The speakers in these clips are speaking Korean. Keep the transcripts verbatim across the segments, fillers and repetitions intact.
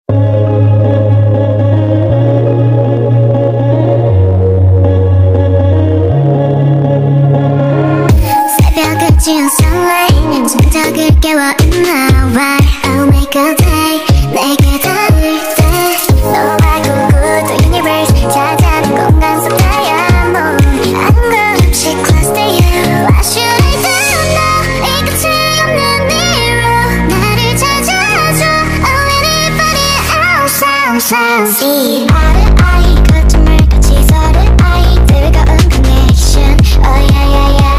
새벽을 지운 sunlight 손톱을 깨워있나 why I'll make a day 내게 닿을 때 너 말고 good universe 찾아낸 공간 속 diamond 안금없이 close to you What should I do now 이 끝이 없는 mirror 나를 찾아줘 Oh anybody else else else 이 말을 I 거짓말같이 서로 I 뜨거운 connection Oh yeah yeah yeah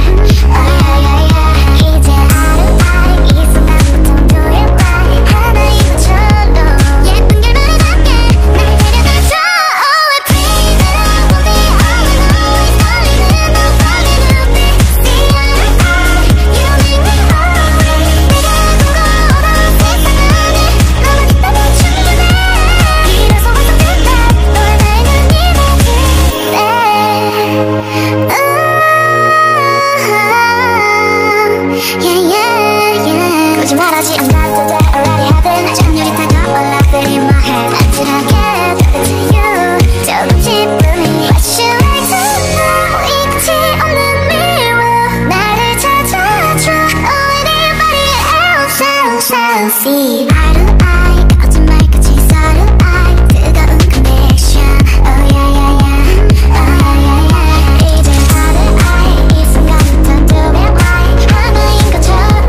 거짓말하지 않아도 돼 already happened 장렬히 다가와 laughing in my head 안전하게 talking to you 조금씩뿐이 What should I do now 이 끝이 없는 mirror 나를 찾아줘 Oh anybody else else else 이 말은 I 거짓말같이 서로 I 뜨거운 connection Oh yeah yeah yeah Oh yeah yeah yeah 이제 다른 I 이 순간부터 두면 I 하나인 것처럼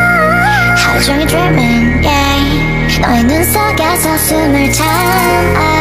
하루 종일 dreaming, yeah 너의 눈 속에서 숨을 참아